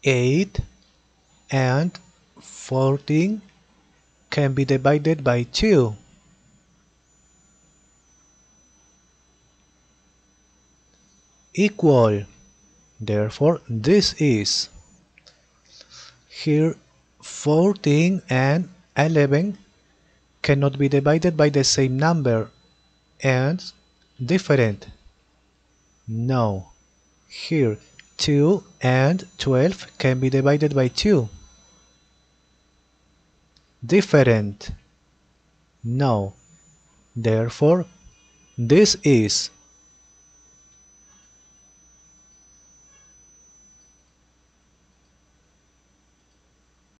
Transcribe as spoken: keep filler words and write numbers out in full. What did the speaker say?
eight and fourteen can be divided by two. Equal. Therefore, this is. Here, fourteen and eleven cannot be divided by the same number and different. No. Here, two and twelve can be divided by two. Different. No. Therefore, this is.